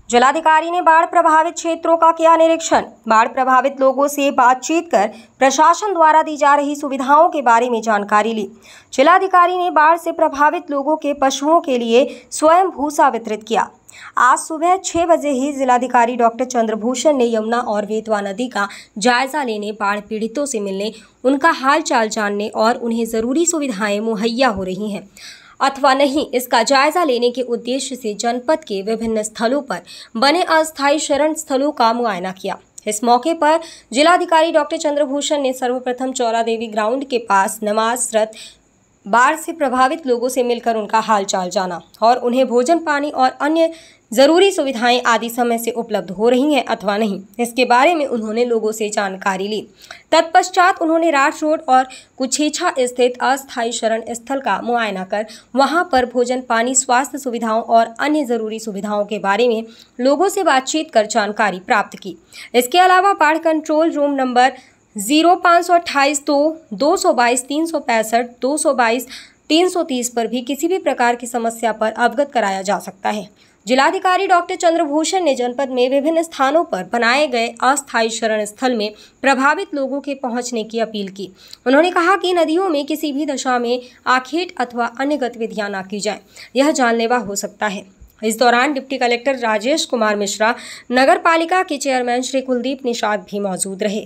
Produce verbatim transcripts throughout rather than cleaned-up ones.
जिलाधिकारी ने बाढ़ प्रभावित क्षेत्रों का किया निरीक्षण। बाढ़ प्रभावित लोगों से बातचीत कर प्रशासन द्वारा दी जा रही सुविधाओं के बारे में जानकारी ली। जिलाधिकारी ने बाढ़ से प्रभावित लोगों के पशुओं के लिए स्वयं भूसा वितरित किया। आज सुबह छह बजे ही जिलाधिकारी डॉक्टर चंद्रभूषण ने यमुना और बेतवा नदी का जायजा लेने, बाढ़ पीड़ितों से मिलने, उनका हाल चाल जानने और उन्हें जरूरी सुविधाएं मुहैया हो रही हैं अथवा नहीं, इसका जायजा लेने के उद्देश्य से जनपद के विभिन्न स्थलों पर बने अस्थायी शरण स्थलों का मुआयना किया। इस मौके पर जिलाधिकारी डॉक्टर चंद्रभूषण ने सर्वप्रथम चौरा देवी ग्राउंड के पास नमाजरत बाढ़ से प्रभावित लोगों से मिलकर उनका हाल चाल जाना और उन्हें भोजन, पानी और अन्य जरूरी सुविधाएं आदि समय से उपलब्ध हो रही हैं अथवा नहीं, इसके बारे में उन्होंने लोगों से जानकारी ली। तत्पश्चात उन्होंने राठ रोड और कुछेछा स्थित अस्थायी शरण स्थल का मुआयना कर वहां पर भोजन, पानी, स्वास्थ्य सुविधाओं और अन्य जरूरी सुविधाओं के बारे में लोगों से बातचीत कर जानकारी प्राप्त की। इसके अलावा बाढ़ कंट्रोल रूम नंबर जीरो पाँच सौ अट्ठाईस दो दो सौ बाईस तीन सौ पैंसठ दो सौ बाईस तीन सौ तीस पर भी किसी भी प्रकार की समस्या पर अवगत कराया जा सकता है। जिलाधिकारी डॉक्टर चंद्रभूषण ने जनपद में विभिन्न स्थानों पर बनाए गए अस्थायी शरण स्थल में प्रभावित लोगों के पहुंचने की अपील की। उन्होंने कहा कि नदियों में किसी भी दशा में आखेट अथवा अन्य गतिविधियां न की जाए, यह जानलेवा हो सकता है। इस दौरान डिप्टी कलेक्टर राजेश कुमार मिश्रा, नगर पालिका के चेयरमैन श्री कुलदीप निषाद भी मौजूद रहे।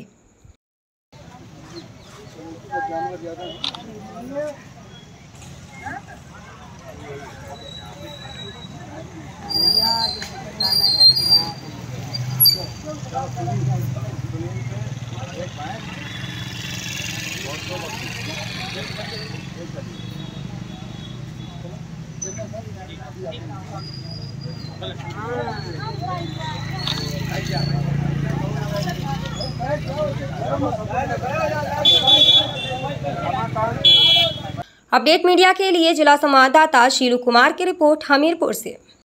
अपडेट मीडिया के लिए जिला संवाददाता शीलू कुमार की रिपोर्ट हमीरपुर से।